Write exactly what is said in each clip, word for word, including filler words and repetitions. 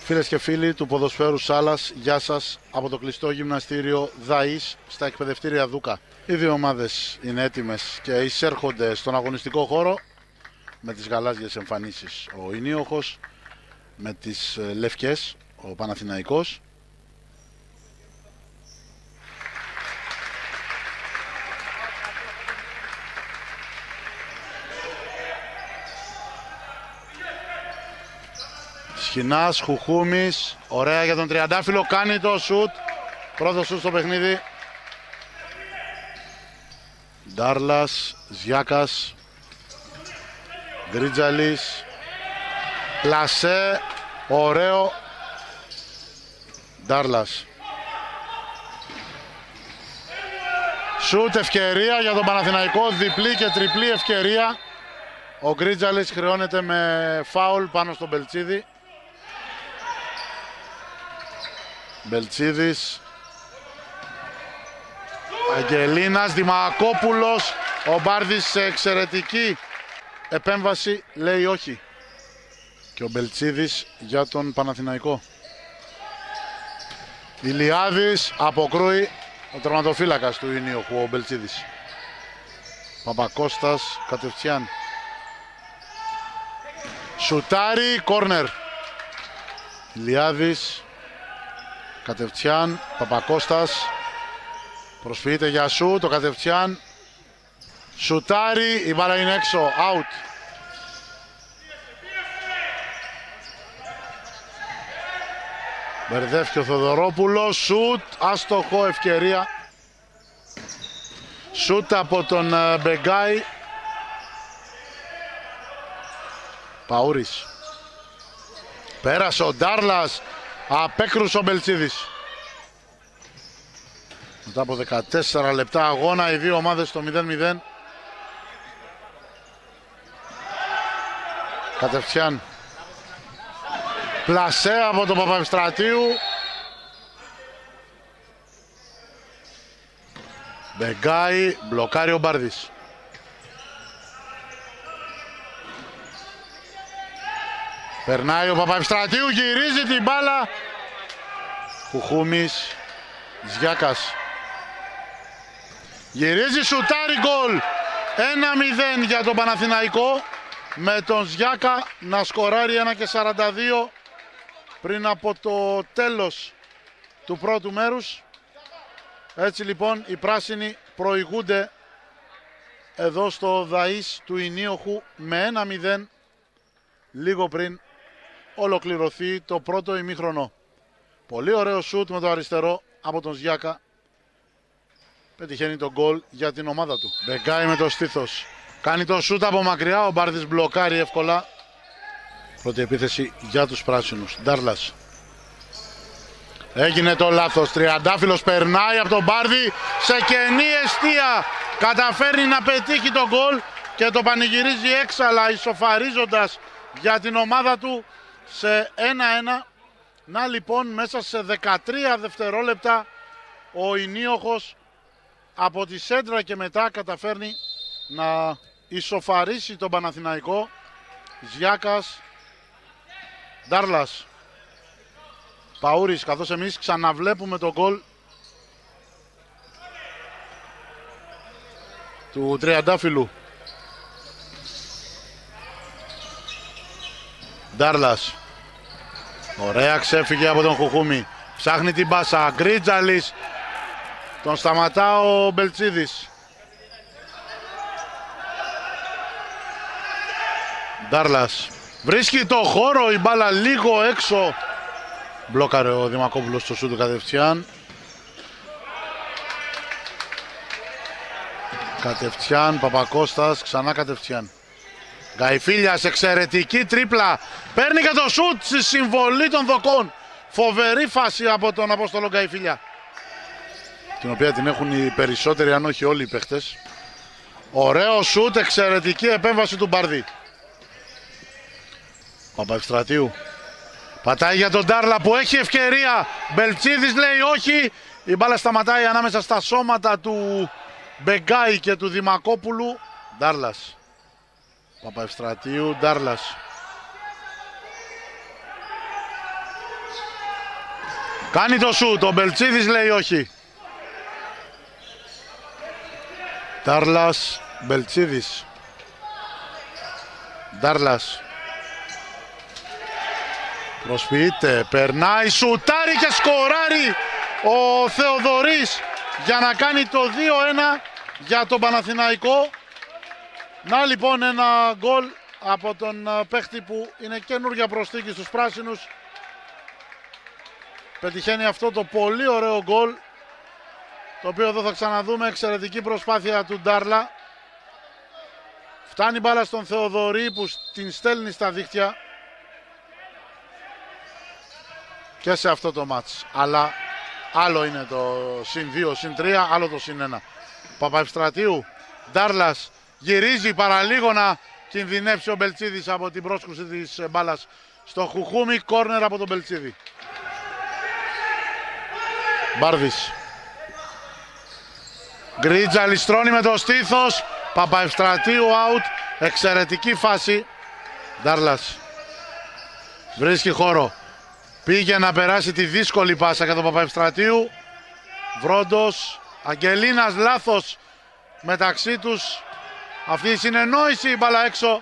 Φίλες και φίλοι του ποδοσφαίρου Σάλας, γεια σας από το κλειστό γυμναστήριο ΔΑΙΣ στα εκπαιδευτήρια Δούκα. Οι δύο ομάδες είναι έτοιμες και εισέρχονται στον αγωνιστικό χώρο με τις γαλάζιες εμφανίσεις. Ο Ηνίοχος με τις λευκές, ο Παναθηναϊκός. Σχοινάς, Χουχούμης, ωραία για τον Τριαντάφυλλο, κάνει το σουτ, πρώτο σουτ στο παιχνίδι. Ντάρλας, Ζιάκας, Γκρίτζαλης, πλασέ, ωραίο, Ντάρλας. Σουτ, ευκαιρία για τον Παναθηναϊκό, διπλή και τριπλή ευκαιρία. Ο Γκρίτζαλης χρεώνεται με φάουλ πάνω στον Μπελτσίδη. Μπελτσίδης, Αγγελίνας, Δημακόπουλος, ο Μπάρδης σε εξαιρετική επέμβαση λέει όχι. Και ο Μπελτσίδης για τον Παναθηναϊκό. Ηλιάδης, αποκρούει ο τερματοφύλακας του Ηνίοχου, ο Μπελτσίδης. Παπακώστας, κατευθείαν. Σουτάρι, κόρνερ. Ηλιάδης, κατευθείαν, Παπακώστας, προσφύγεται για σου, το κατευθείαν, σουτάρι, η μπάλα είναι έξω, out. Μπερδεύει ο Θοδωρόπουλος, σουτ, άστοχο, ευκαιρία. Σουτ από τον Μπεγκάη. Παούρης. Πέρασε ο Ντάρλας. Απέκρουσε ο Μπελτσίδης. Μετά από δεκατέσσερα λεπτά αγώνα, οι δύο ομάδες στο μηδέν μηδέν. Κατευθείαν. Πλασέ από τον Παπαευστρατείου. Μπεγκάη, μπλοκάρει ο Μπάρδης. Περνάει ο Παπαευστρατείου, γυρίζει την μπάλα. Χουχούμης, Ζιάκας. Γυρίζει, σουτάρι, γκολ. ένα μηδέν για τον Παναθηναϊκό. Με τον Ζιάκα να σκοράρει ένα και σαράντα δύο πριν από το τέλος του πρώτου μέρους. Έτσι λοιπόν οι πράσινοι προηγούνται εδώ στο ΔΑΙΣ του Ηνίοχου με ένα μηδέν λίγο πριν ολοκληρωθεί το πρώτο ημίχρονο. Πολύ ωραίο σουτ με το αριστερό από τον Ζιάκα. Πετυχαίνει τον γκολ για την ομάδα του. Μπεγκάη με το στήθος. Κάνει το σουτ από μακριά, ο Μπάρδης μπλοκάρει εύκολα. Πρώτη επίθεση για τους πράσινους. Ντάρλας. Έγινε το λάθος. Τριαντάφυλλος περνάει από τον Μπάρδη σε κενή εστία. Καταφέρνει να πετύχει τον γκολ και το πανηγυρίζει έξαλα, ισοφαρίζοντας για την ομάδα του σε ένα ένα. Να λοιπόν, μέσα σε δεκατρία δευτερόλεπτα ο Ηνίοχος από τη σέντρα και μετά καταφέρνει να ισοφαρίσει τον Παναθηναϊκό. Ζιάκας, Ντάρλας, Παούρης, καθώς εμείς ξαναβλέπουμε τον γκολ του Τριαντάφυλλου. Ντάρλας. Ωραία, ξέφυγε από τον Χουχούμη. Ψάχνει την πάσα. Γκρίτζαλης. Τον σταματά ο Μπελτσίδης. Ντάρλας. Βρίσκει το χώρο, η μπάλα λίγο έξω. Μπλόκαρε ο Δημακόπουλος στο σούτ του κατευθείαν. Κατευθείαν, Παπακώστας, ξανά κατευθείαν. Γκαϊφίλιας, εξαιρετική τρίπλα. Παίρνει και το σουτ στη συμβολή των δοκών. Φοβερή φάση από τον Απόστολο Γκαϊφίλια. Την οποία την έχουν οι περισσότεροι, αν όχι όλοι οι παίχτες. Ωραίο σουτ, εξαιρετική επέμβαση του Μπαρδί. Παπαευστρατείου. Πατάει για τον Ντάρλα που έχει ευκαιρία. Μπελτσίδης λέει όχι. Η μπάλα σταματάει ανάμεσα στα σώματα του Μπεγκάη και του Δημακόπουλου. Ντάρλας. Παπαευστρατείου, Ντάρλας. Κάνει το σουτ, ο Μπελτσίδης λέει όχι. Ντάρλας, Μπελτσίδης. Ντάρλας. Προσποιείται, περνάει, σουτάρει και σκοράρει ο Θεοδωρής για να κάνει το δύο ένα για τον Παναθηναϊκό. Να λοιπόν ένα γκολ από τον παίχτη που είναι καινούργια προσθήκη στους πράσινους. Πετυχαίνει αυτό το πολύ ωραίο γκολ, το οποίο εδώ θα ξαναδούμε. Εξαιρετική προσπάθεια του Ντάρλα. Φτάνει μπάλα στον Θεοδωρή που την στέλνει στα δίχτυα και σε αυτό το μάτς. Αλλά άλλο είναι το συν δύο, συν τρία, άλλο το συν ένα. Παπαευστρατείου, Ντάρλας γυρίζει παραλίγο να κινδυνεύσει ο Μπελτσίδης από την πρόσκρουση της μπάλας στο Χουχούμι. Κόρνερ από τον Μπελτσίδη. Μπάρδης. Γκρίτζα ληστρώνει με το στήθος. Παπαευστρατείου out. Εξαιρετική φάση. Ντάρλας βρίσκει χώρο. Πήγε να περάσει τη δύσκολη πάσα για τον Παπαευστρατείου. Βρόντος, Αγγελίνας, λάθος μεταξύ τους. Αυτή η συνεννόηση, η μπάλα έξω.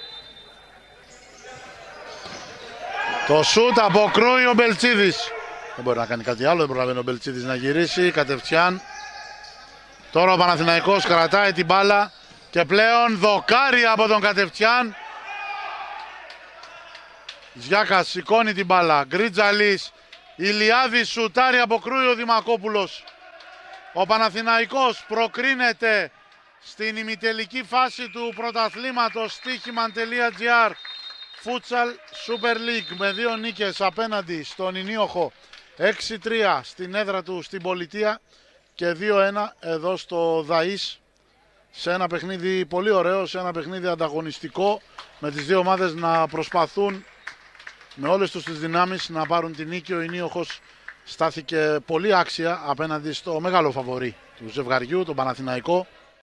Το σούτ αποκρούει ο Μπελτσίδης. Δεν μπορεί να κάνει κάτι άλλο, δεν προλαβαίνει ο Μπελτσίδης να γυρίσει κατευθείαν. Τώρα ο Παναθηναϊκός κρατάει την μπάλα και πλέον δοκάρει από τον κατευθείαν. Ζιάκας σηκώνει την μπάλα. Γκρίτζαλης, Ηλιάδης σουτάρει, αποκρούει ο Δημακόπουλος. Ο Παναθηναϊκός προκρίνεται στην ημιτελική φάση του πρωταθλήματος στοίχημαν τελεία τζι άρ Futsal Super League με δύο νίκες απέναντι στον Ηνίοχο, έξι τρία στην έδρα του στην Πολιτεία και δύο ένα εδώ στο Δαΐς, σε ένα παιχνίδι πολύ ωραίο, σε ένα παιχνίδι ανταγωνιστικό, με τις δύο ομάδες να προσπαθούν με όλες τους τις δυνάμεις να πάρουν την νίκη. Ο Ηνίοχος στάθηκε πολύ άξια απέναντι στο μεγάλο φαβορί του ζευγαριού, τον Παναθηναϊκό.